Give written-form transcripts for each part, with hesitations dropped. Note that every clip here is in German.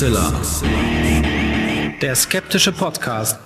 Hoaxilla, der skeptische Podcast.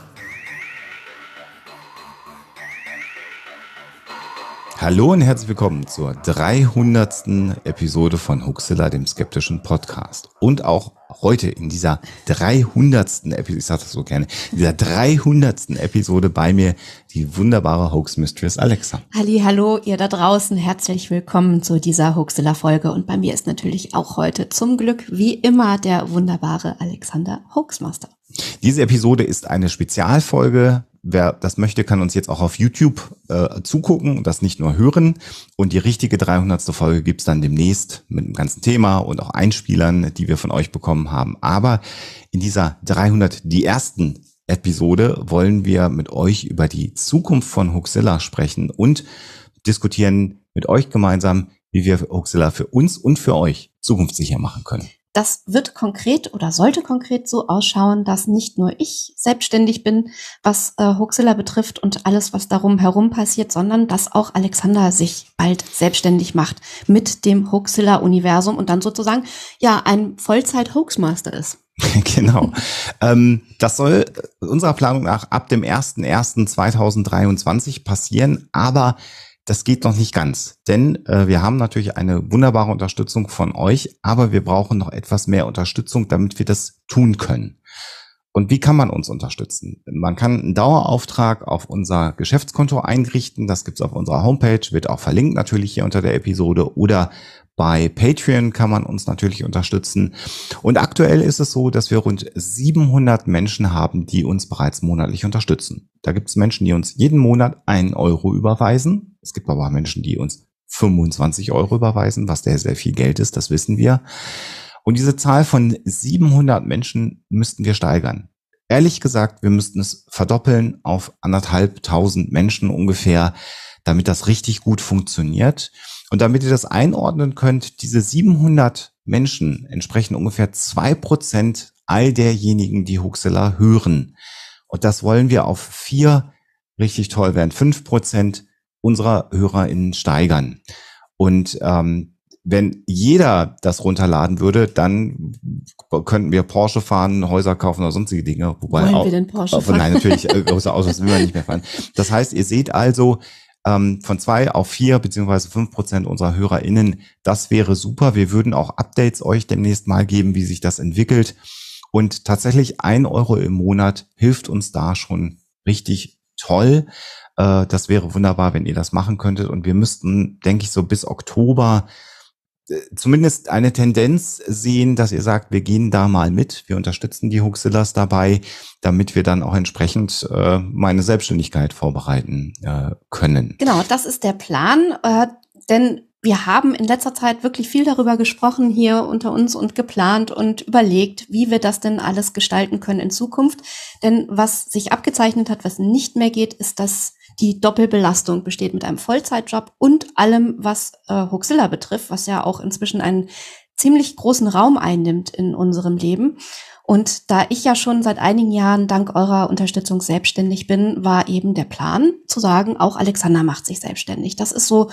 Hallo und herzlich willkommen zur 300. Episode von Hoaxilla, dem skeptischen Podcast. Und auch heute in dieser 300. Episode, ich sage das so gerne, dieser 300. Episode bei mir die wunderbare Hoax-Mistress Alexa. Hallo, ihr da draußen, herzlich willkommen zu dieser Hoaxilla-Folge. Und bei mir ist natürlich auch heute zum Glück wie immer der wunderbare Alexander Hoaxmaster. Diese Episode ist eine Spezialfolge. Wer das möchte, kann uns jetzt auch auf YouTube zugucken und das nicht nur hören. Und die richtige 300. Folge gibt's dann demnächst mit dem ganzen Thema und auch Einspielern, die wir von euch bekommen haben. Aber in dieser die ersten Episode wollen wir mit euch über die Zukunft von Hoaxilla sprechen und diskutieren mit euch gemeinsam, wie wir Hoaxilla für uns und für euch zukunftssicher machen können. Das wird konkret oder sollte konkret so ausschauen, dass nicht nur ich selbstständig bin, was Hoaxilla betrifft und alles, was darum herum passiert, sondern dass auch Alexander sich bald selbstständig macht mit dem Hoaxilla-Universum und dann sozusagen ja ein Vollzeit-Hoaxmaster ist. Genau. Das soll unserer Planung nach ab dem 01.01.2023 passieren, aber das geht noch nicht ganz, denn wir haben natürlich eine wunderbare Unterstützung von euch, aber wir brauchen noch etwas mehr Unterstützung, damit wir das tun können. Und wie kann man uns unterstützen? Man kann einen Dauerauftrag auf unser Geschäftskonto einrichten, das gibt's auf unserer Homepage, wird auch verlinkt natürlich hier unter der Episode, oder bei Patreon kann man uns natürlich unterstützen. Und aktuell ist es so, dass wir rund 700 Menschen haben, die uns bereits monatlich unterstützen. Da gibt es Menschen, die uns jeden Monat 1 Euro überweisen. Es gibt aber auch Menschen, die uns 25 Euro überweisen, was sehr, sehr viel Geld ist, das wissen wir. Und diese Zahl von 700 Menschen müssten wir steigern. Ehrlich gesagt, wir müssten es verdoppeln auf 1.500 Menschen ungefähr, damit das richtig gut funktioniert. Und damit ihr das einordnen könnt, diese 700 Menschen entsprechen ungefähr 2% all derjenigen, die Hoaxilla hören. Und das wollen wir auf 4, richtig toll werden, 5% unserer HörerInnen steigern. Und wenn jeder das runterladen würde, dann könnten wir Porsche fahren, Häuser kaufen oder sonstige Dinge. Wobei wollen auch, wir denn Porsche fahren? Nein, natürlich, große Autos will man nicht mehr fahren. Das heißt, ihr seht also, von 2 auf 4 beziehungsweise 5% unserer HörerInnen, das wäre super. Wir würden auch Updates euch demnächst mal geben, wie sich das entwickelt. Und tatsächlich 1 Euro im Monat hilft uns da schon richtig toll. Das wäre wunderbar, wenn ihr das machen könntet. Und wir müssten, denke ich, so bis Oktober zumindest eine Tendenz sehen, dass ihr sagt, wir gehen da mal mit, wir unterstützen die Hoaxillas dabei, damit wir dann auch entsprechend meine Selbstständigkeit vorbereiten können. Genau, das ist der Plan, denn wir haben in letzter Zeit wirklich viel darüber gesprochen hier unter uns und geplant und überlegt, wie wir das denn alles gestalten können in Zukunft. Denn was sich abgezeichnet hat, was nicht mehr geht, ist, dass die Doppelbelastung besteht mit einem Vollzeitjob und allem, was Hoaxilla betrifft, was ja auch inzwischen einen ziemlich großen Raum einnimmt in unserem Leben. Und da ich ja schon seit einigen Jahren dank eurer Unterstützung selbstständig bin, war eben der Plan zu sagen, auch Alexander macht sich selbstständig. Das ist so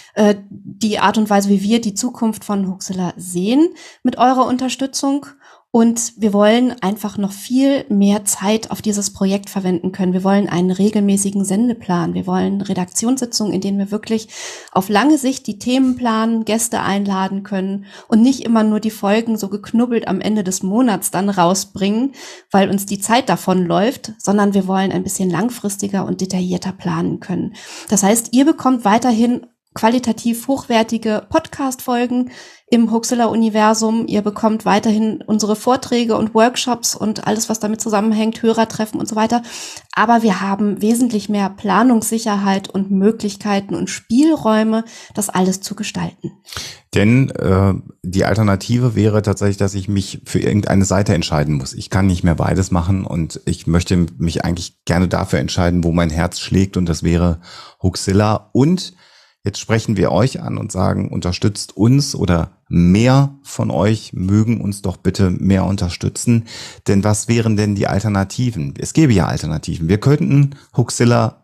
die Art und Weise, wie wir die Zukunft von Hoaxilla sehen mit eurer Unterstützung. Und wir wollen einfach noch viel mehr Zeit auf dieses Projekt verwenden können. Wir wollen einen regelmäßigen Sendeplan. Wir wollen Redaktionssitzungen, in denen wir wirklich auf lange Sicht die Themen planen, Gäste einladen können und nicht immer nur die Folgen so geknubbelt am Ende des Monats dann rausbringen, weil uns die Zeit davon läuft, sondern wir wollen ein bisschen langfristiger und detaillierter planen können. Das heißt, ihr bekommt weiterhin qualitativ hochwertige Podcast-Folgen im Hoaxilla-Universum. Ihr bekommt weiterhin unsere Vorträge und Workshops und alles, was damit zusammenhängt, Hörertreffen und so weiter. Aber wir haben wesentlich mehr Planungssicherheit und Möglichkeiten und Spielräume, das alles zu gestalten. Denn die Alternative wäre tatsächlich, dass ich mich für irgendeine Seite entscheiden muss. Ich kann nicht mehr beides machen und ich möchte mich eigentlich gerne dafür entscheiden, wo mein Herz schlägt, und das wäre Hoaxilla. Und jetzt sprechen wir euch an und sagen, unterstützt uns, oder mehr von euch mögen uns doch bitte mehr unterstützen. Denn was wären denn die Alternativen? Es gäbe ja Alternativen. Wir könnten Hoaxilla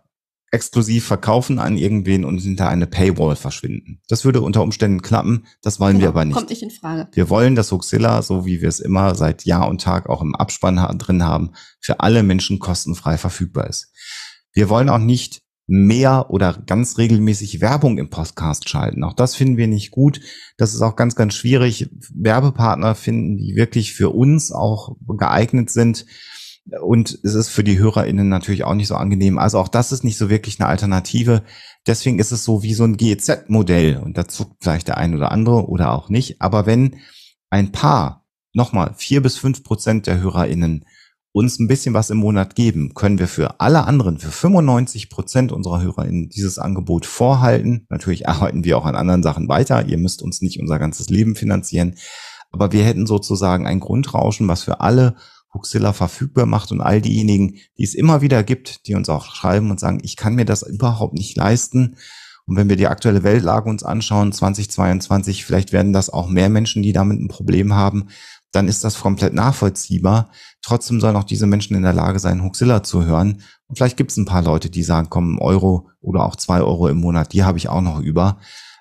exklusiv verkaufen an irgendwen und hinter eine Paywall verschwinden. Das würde unter Umständen klappen, das wollen wir aber nicht. Kommt nicht in Frage. Wir wollen, dass Huxilla, so wie wir es immer seit Jahr und Tag auch im Abspann drin haben, für alle Menschen kostenfrei verfügbar ist. Wir wollen auch nicht mehr oder ganz regelmäßig Werbung im Podcast schalten. Auch das finden wir nicht gut. Das ist auch ganz, ganz schwierig. Werbepartner finden, die wirklich für uns auch geeignet sind. Und es ist für die HörerInnen natürlich auch nicht so angenehm. Also auch das ist nicht so wirklich eine Alternative. Deswegen ist es so wie so ein GEZ-Modell. Und da zuckt vielleicht der ein oder andere oder auch nicht. Aber wenn ein paar, nochmal 4-5% der HörerInnen uns ein bisschen was im Monat geben, können wir für alle anderen, für 95% unserer HörerInnen dieses Angebot vorhalten. Natürlich arbeiten wir auch an anderen Sachen weiter. Ihr müsst uns nicht unser ganzes Leben finanzieren. Aber wir hätten sozusagen ein Grundrauschen, was für alle Huxilla verfügbar macht und all diejenigen, die es immer wieder gibt, die uns auch schreiben und sagen, ich kann mir das überhaupt nicht leisten. Und wenn wir die aktuelle Weltlage uns anschauen, 2022, vielleicht werden das auch mehr Menschen, die damit ein Problem haben, dann ist das komplett nachvollziehbar. Trotzdem sollen auch diese Menschen in der Lage sein, Huxilla zu hören. Und vielleicht gibt es ein paar Leute, die sagen, komm, Euro oder auch 2 Euro im Monat, die habe ich auch noch über.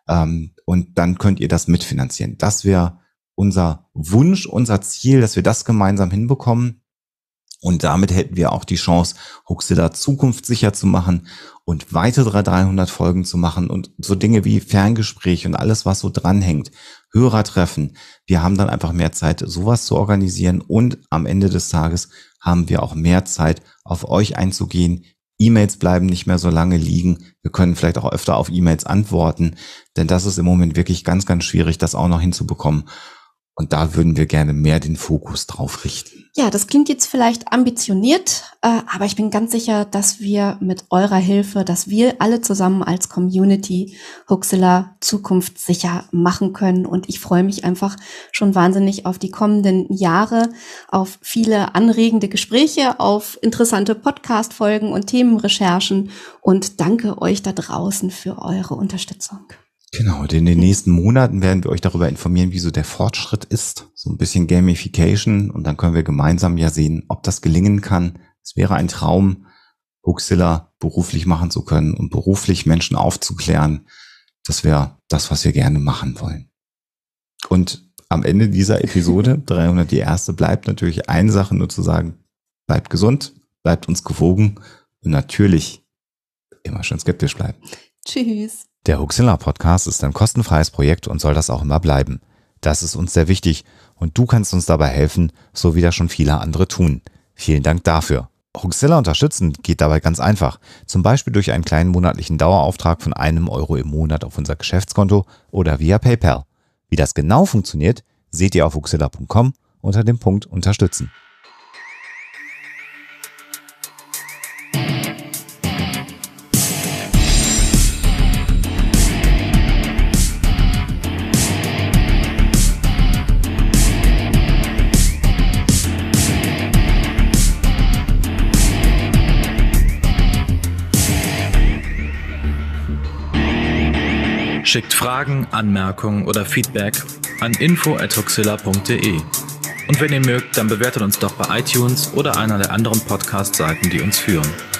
Und dann könnt ihr das mitfinanzieren. Das wäre unser Wunsch, unser Ziel, dass wir das gemeinsam hinbekommen. Und damit hätten wir auch die Chance, Huxilla zukunftssicher zu machen und weitere 300 Folgen zu machen und so Dinge wie Ferngespräche und alles, was so dranhängt, Hörertreffen. Wir haben dann einfach mehr Zeit, sowas zu organisieren und am Ende des Tages haben wir auch mehr Zeit, auf euch einzugehen. E-Mails bleiben nicht mehr so lange liegen. Wir können vielleicht auch öfter auf E-Mails antworten, denn das ist im Moment wirklich ganz, ganz schwierig, das auch noch hinzubekommen. Und da würden wir gerne mehr den Fokus drauf richten. Ja, das klingt jetzt vielleicht ambitioniert, aber ich bin ganz sicher, dass wir mit eurer Hilfe, dass wir alle zusammen als Community Huxilla zukunftssicher machen können. Und ich freue mich einfach schon wahnsinnig auf die kommenden Jahre, auf viele anregende Gespräche, auf interessante Podcast-Folgen und Themenrecherchen und danke euch da draußen für eure Unterstützung. Genau, in den nächsten Monaten werden wir euch darüber informieren, wie so der Fortschritt ist. So ein bisschen Gamification und dann können wir gemeinsam ja sehen, ob das gelingen kann. Es wäre ein Traum, Huxilla beruflich machen zu können und beruflich Menschen aufzuklären. Das wäre das, was wir gerne machen wollen. Und am Ende dieser Episode, 300 die erste, bleibt natürlich eine Sache nur zu sagen, bleibt gesund, bleibt uns gewogen und natürlich immer schön skeptisch bleiben. Tschüss. Der Huxilla-Podcast ist ein kostenfreies Projekt und soll das auch immer bleiben. Das ist uns sehr wichtig und du kannst uns dabei helfen, so wie das schon viele andere tun. Vielen Dank dafür. Huxilla unterstützen geht dabei ganz einfach. Zum Beispiel durch einen kleinen monatlichen Dauerauftrag von 1 Euro im Monat auf unser Geschäftskonto oder via PayPal. Wie das genau funktioniert, seht ihr auf huxilla.com unter dem Punkt Unterstützen. Schickt Fragen, Anmerkungen oder Feedback an info@huxilla.de. Und wenn ihr mögt, dann bewertet uns doch bei iTunes oder einer der anderen Podcast-Seiten, die uns führen.